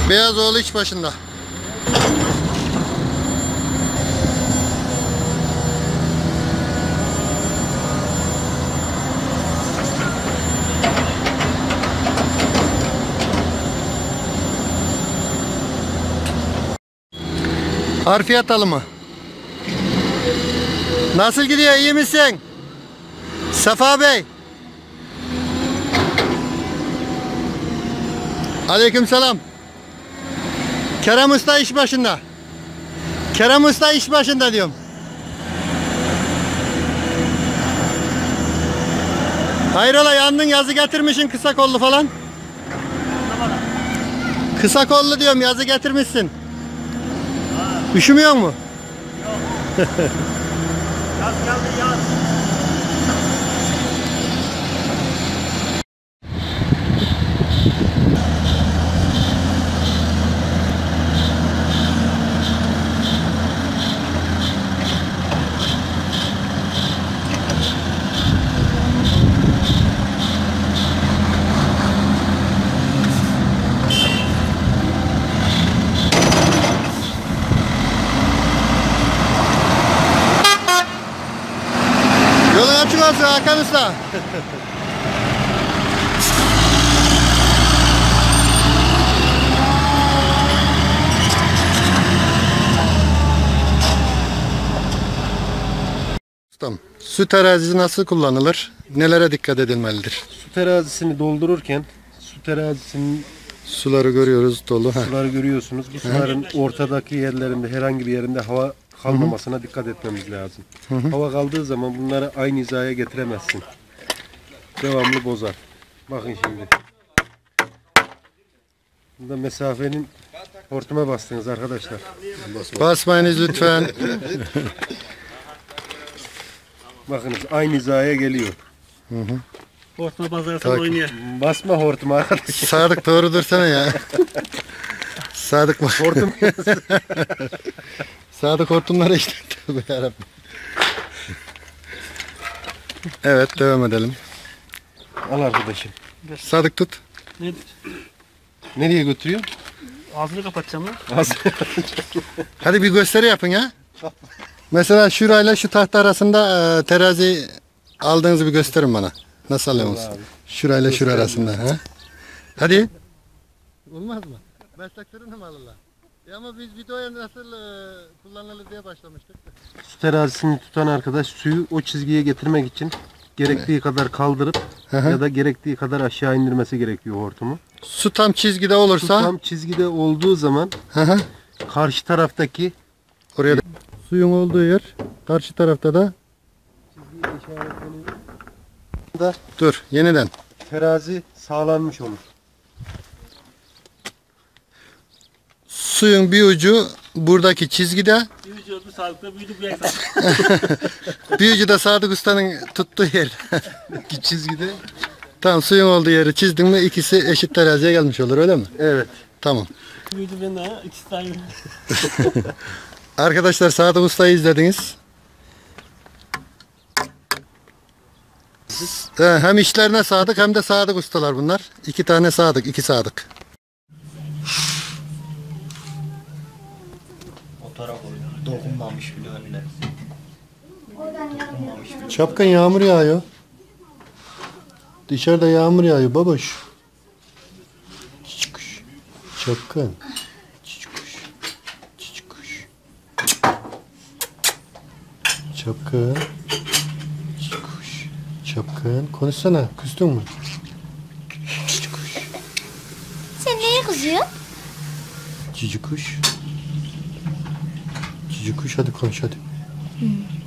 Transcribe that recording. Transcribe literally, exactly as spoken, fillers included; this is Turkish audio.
Beyazoğlu iş başında. Harfiyat alımı. Nasıl gidiyor? İyi misin? Safa Bey. Aleykümselam. Kerem Usta iş başında. Kerem Usta iş başında diyorum. Hayrola, yandın, yazı getirmişsin kısa kollu falan. Kısa kollu diyorum, yazı getirmişsin. Üşümüyor mu? Yok. Yaz geldi, yaz. Yolun açık olsun Hakan Usta. Ustam, su terazisi nasıl kullanılır? Nelere dikkat edilmelidir? Su terazisini doldururken su terazisinin Suları görüyoruz dolu. Heh. suları görüyorsunuz. Bu suların ortadaki yerlerinde herhangi bir yerinde hava kalmamasına dikkat etmemiz lazım. Hı hı. Hava kaldığı zaman bunları aynı hizaya getiremezsin. Devamlı bozar. Bakın şimdi. Burada mesafenin hortuma bastınız arkadaşlar. Basmayınız lütfen. Bakınız aynı hizaya geliyor. Hı hı. Hortuma bazarsan Tak. oynuyor. Basma hortuma arkadaşlar. Sadık doğru dursana ya. Sadık bak. Hortum. Sadık hortumlara işte. Tövbe yarabbim. Evet, devam edelim. Al arkadaşım. Sadık tut. Ne? Nereye götürüyor? Ağzını kapatacağım lan. Az. Hadi bir gösteri yapın ya. Mesela şurayla şu tahta arasında e, terazi aldığınızı bir gösterin bana. Nasıl alıyorsunuz? Şurayla şura arasında. Ha? Hadi. Olmaz mı? Meslek türünü mü alırlar? Ya ama biz videoya nasıl e, kullanılır diye başlamıştık. Su terazisini tutan arkadaş suyu o çizgiye getirmek için gerektiği kadar kaldırıp Hı hı. ya da gerektiği kadar aşağı indirmesi gerekiyor hortumu. Su tam çizgide Su olursa tam çizgide olduğu zaman hı hı, karşı taraftaki oraya da suyun olduğu yer, karşı tarafta da da dur yeniden. terazi sağlanmış olur. Suyun bir ucu buradaki çizgide, Bir vücudu sağlıklı, büyüdü bu yaksan. bir ucu da Sadık Usta'nın tuttuğu yer. İki çizgide. Tamam, suyun olduğu yeri çizdin mi ikisi eşit teraziye gelmiş olur, öyle mi? Evet. Tamam. Büyüdü ben de ha. İkisi de aynı. Arkadaşlar, Sadık Usta'yı izlediniz. Ee, Hem işlerine sadık hem de sadık ustalar bunlar. İki tane sadık, iki sadık. O taraf dokunmamış bile önüne. Dokunmamış bile. Çapkın yağmur yağıyor. Dışarıda yağmur yağıyor baboş. Çiçik kuş. Çapkın. Çiçik kuş. Çiçik kuş. Çapkın. Çiçik kuş. Çapkın. Konuşsana. Küstün mü? Çiçik kuş. Sen neye kızıyorsun? Cici kuş. Cici kuş, hadi konuş hadi. Hı.